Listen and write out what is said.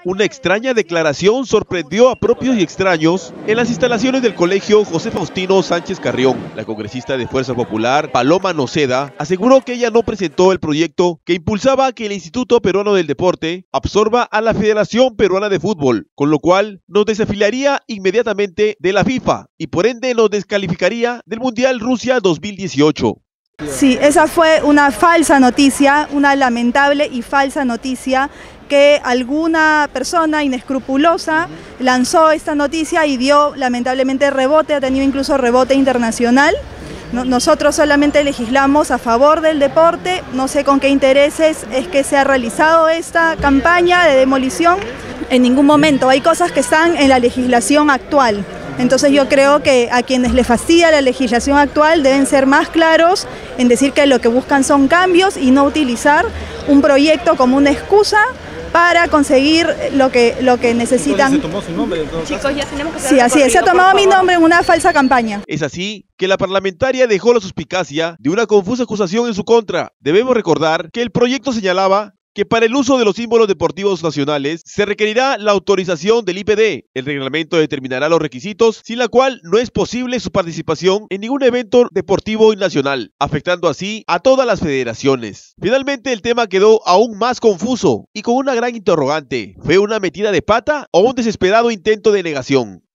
Una extraña declaración sorprendió a propios y extraños en las instalaciones del colegio José Faustino Sánchez Carrión. La congresista de Fuerza Popular, Paloma Noceda, aseguró que ella no presentó el proyecto que impulsaba que el Instituto Peruano del Deporte absorba a la Federación Peruana de Fútbol, con lo cual nos desafiliaría inmediatamente de la FIFA y por ende nos descalificaría del Mundial Rusia 2018. Sí, esa fue una falsa noticia, una lamentable y falsa noticia que alguna persona inescrupulosa lanzó esta noticia y dio lamentablemente rebote, ha tenido incluso rebote internacional. Nosotros solamente legislamos a favor del deporte, no sé con qué intereses es que se ha realizado esta campaña de demolición. En ningún momento, hay cosas que están en la legislación actual. Entonces yo creo que a quienes les fastidia la legislación actual deben ser más claros en decir que lo que buscan son cambios y no utilizar un proyecto como una excusa para conseguir lo que necesitan. ¿Se tomó su nombre en todo caso? Chicos, ya tenemos que sí, así es, se ha tomado mi nombre en una falsa campaña. Es así que la parlamentaria dejó la suspicacia de una confusa acusación en su contra. Debemos recordar que el proyecto señalaba que para el uso de los símbolos deportivos nacionales se requerirá la autorización del IPD. El reglamento determinará los requisitos, sin la cual no es posible su participación en ningún evento deportivo nacional, afectando así a todas las federaciones. Finalmente el tema quedó aún más confuso y con una gran interrogante. ¿Fue una metida de pata o un desesperado intento de negación?